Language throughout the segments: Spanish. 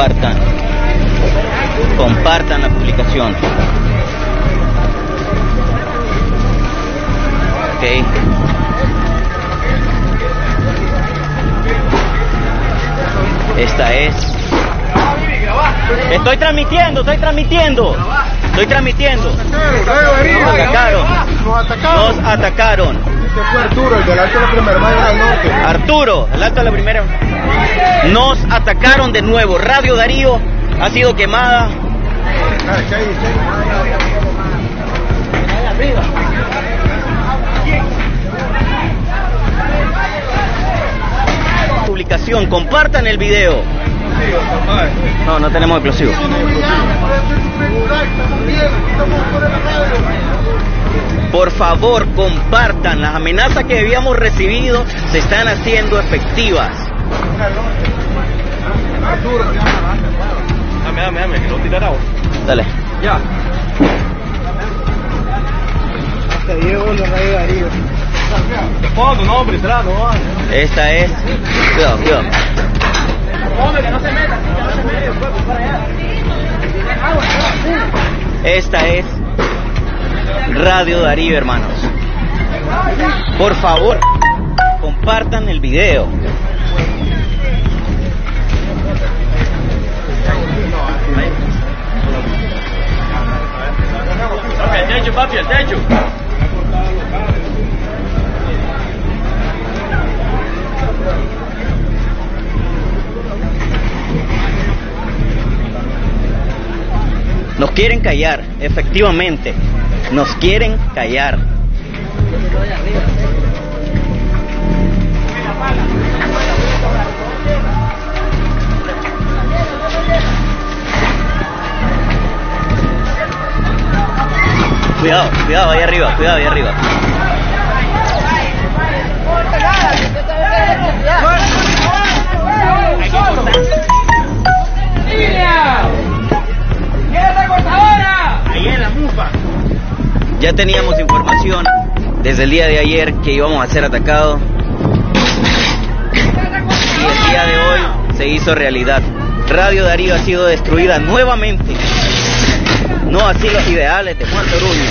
compartan la publicación. Ok. Esta es. Estoy transmitiendo. Nos atacaron. Este fue Arturo, el del Alto de la Primera Mayor Norte. Arturo, el Alto de la Primera. Nos atacaron de nuevo. Radio Darío ha sido quemada. Publicación, compartan el video. No tenemos explosivos. Por favor, compartan. Las amenazas que habíamos recibido se están haciendo efectivas. Dame, que lo tirar agua. Dale. Ya. Hasta Diego, los Radio Darío. Te pongo tu nombre, trato, ¿no? Esta es. Cuidado. Hombre, que no se meta, para allá. Esta es Radio Darío, hermanos. Por favor, compartan el video. El techo, papi, el techo. Nos quieren callar, efectivamente. Nos quieren callar. Cuidado ahí arriba, Ahí en la mufa. Ya teníamos información desde el día de ayer que íbamos a ser atacados. Y el día de hoy se hizo realidad. Radio Darío ha sido destruida nuevamente. No así los ideales de Juan Toruño.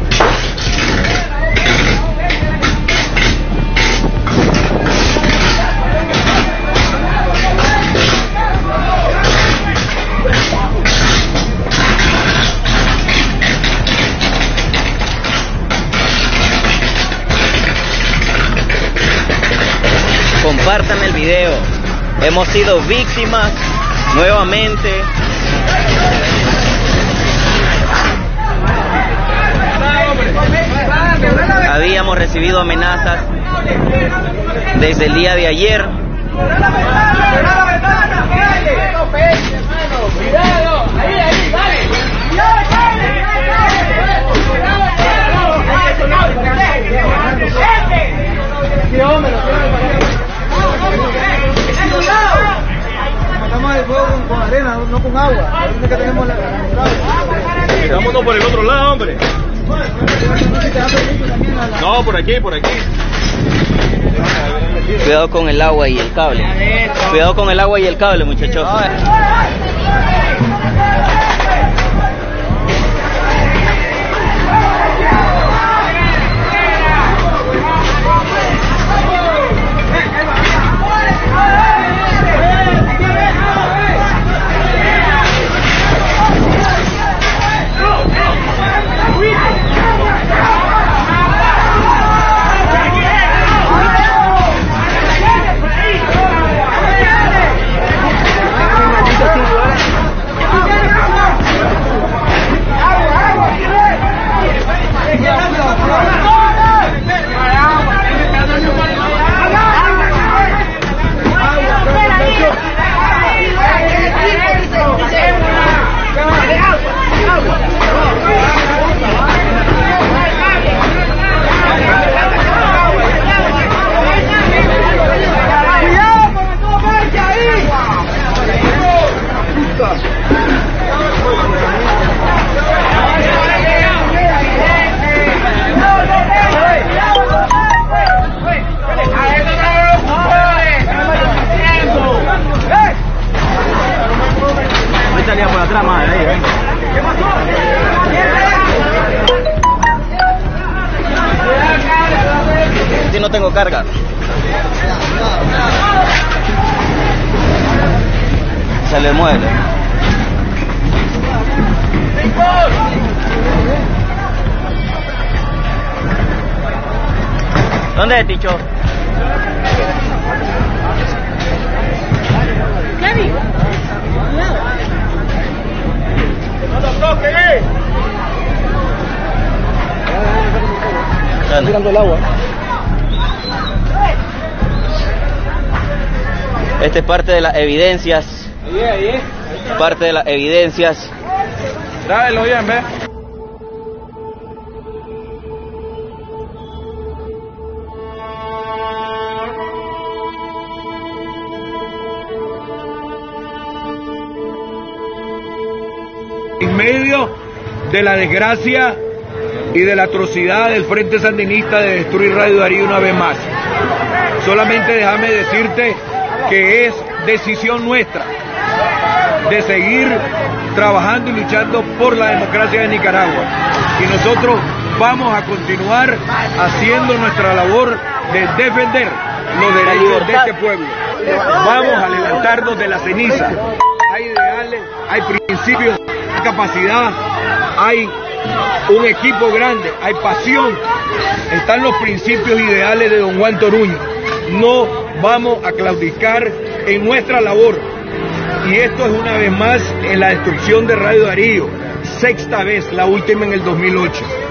Compartan el video. Hemos sido víctimas nuevamente. Habíamos recibido amenazas desde el día de ayer. Matamos el fuego con arena, no con agua. Que tenemos Vámonos por el otro lado, hombre. No, por aquí. Cuidado con el agua y el cable. Cuidado con el agua y el cable, muchachos. no tengo carga. Se le mueve. ¿Dónde es, Ticho? ¡No lo toques! Está tirando el agua. Esta es parte de las evidencias. Ahí. Parte de las evidencias. Dámelo bien, ve. En medio de la desgracia y de la atrocidad del Frente Sandinista de destruir Radio Darío una vez más. Solamente déjame decirte que es decisión nuestra de seguir trabajando y luchando por la democracia de Nicaragua. Y nosotros vamos a continuar haciendo nuestra labor de defender los derechos de este pueblo. Vamos a levantarnos de la ceniza. Hay ideales, hay principios, hay capacidad, hay un equipo grande, hay pasión, están los principios ideales de don Juan Toruño. No vamos a claudicar en nuestra labor. Y esto es una vez más en la destrucción de Radio Darío, sexta vez, la última en el 2008.